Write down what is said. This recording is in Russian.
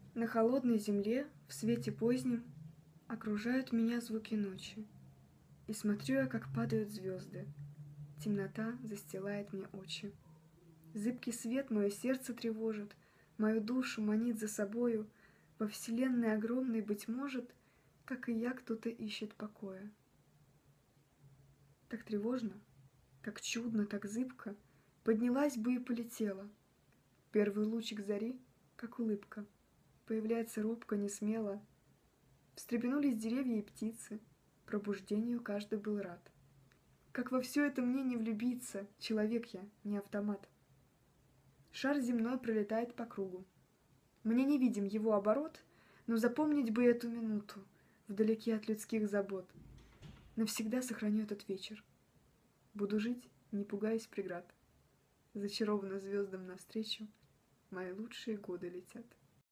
На холодной земле, в свете позднем, окружают меня звуки ночи. И смотрю я, как падают звезды. Темнота застилает мне очи. Зыбкий свет мое сердце тревожит, мою душу манит за собою. Во вселенной огромной, быть может, как и я, кто-то ищет покоя. Так тревожно, так чудно, так зыбко, поднялась бы и полетела. Первый лучик зари, как улыбка, появляется робко, несмело. Встрепенулись деревья и птицы, пробуждению каждый был рад. Как во все это мне не влюбиться, человек я, не автомат. Шар земной пролетает по кругу. Мне не видим его оборот, но запомнить бы эту минуту, вдалеке от людских забот. Навсегда сохраню этот вечер. Буду жить, не пугаясь преград. Зачарованно звездам навстречу мои лучшие годы летят.